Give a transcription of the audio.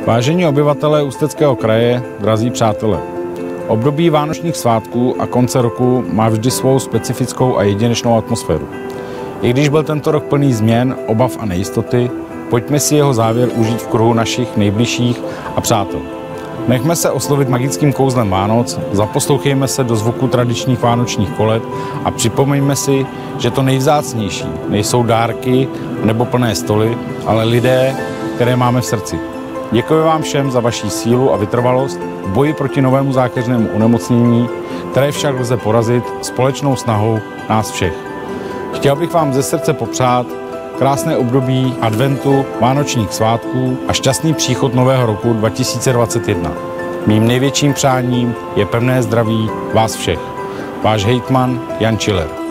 Vážení obyvatelé Ústeckého kraje, drazí přátelé, období vánočních svátků a konce roku má vždy svou specifickou a jedinečnou atmosféru. I když byl tento rok plný změn, obav a nejistoty, pojďme si jeho závěr užít v kruhu našich nejbližších a přátel. Nechme se oslovit magickým kouzlem Vánoc, zaposlouchejme se do zvuku tradičních vánočních koled a připomeňme si, že to nejvzácnější nejsou dárky nebo plné stoly, ale lidé, které máme v srdci. Děkuji vám všem za vaši sílu a vytrvalost v boji proti novému zákeřnému onemocnění, které však lze porazit společnou snahou nás všech. Chtěl bych vám ze srdce popřát krásné období adventu, vánočních svátků a šťastný příchod nového roku 2021. Mým největším přáním je pevné zdraví vás všech. Váš hejtman Jan Čiller.